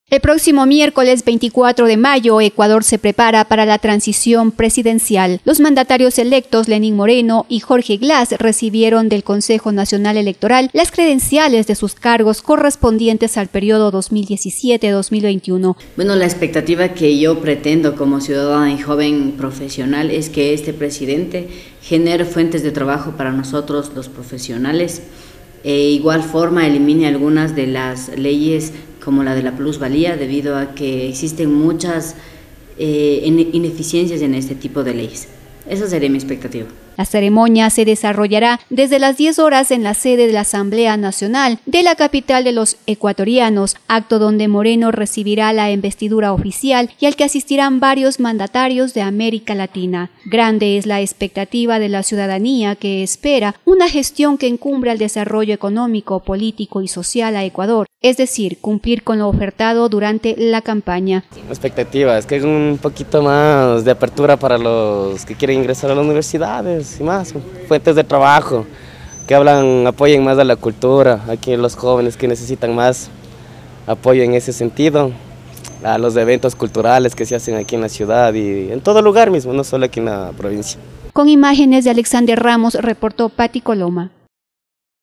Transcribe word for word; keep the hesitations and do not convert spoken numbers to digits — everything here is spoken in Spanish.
El próximo miércoles veinticuatro de mayo, Ecuador se prepara para la transición presidencial. Los mandatarios electos Lenín Moreno y Jorge Glass recibieron del Consejo Nacional Electoral las credenciales de sus cargos correspondientes al periodo dos mil diecisiete a dos mil veintiuno. Bueno, la expectativa que yo pretendo como ciudadana y joven profesional es que este presidente genere fuentes de trabajo para nosotros los profesionales. E igual forma elimine algunas de las leyes como la de la plusvalía, debido a que existen muchas eh, ineficiencias en este tipo de leyes. Esa sería mi expectativa. La ceremonia se desarrollará desde las diez horas en la sede de la Asamblea Nacional de la capital de los ecuatorianos, acto donde Moreno recibirá la investidura oficial y al que asistirán varios mandatarios de América Latina. Grande es la expectativa de la ciudadanía que espera una gestión que encumbre el desarrollo económico, político y social a Ecuador, es decir, cumplir con lo ofertado durante la campaña. La expectativa es que hay un poquito más de apertura para los que quieren ingresar a las universidades y más, fuentes de trabajo, que hablan, apoyen más a la cultura, aquí los jóvenes que necesitan más apoyo en ese sentido, a los eventos culturales que se hacen aquí en la ciudad y en todo lugar mismo, no solo aquí en la provincia. Con imágenes de Alexander Ramos, reportó Patti Coloma.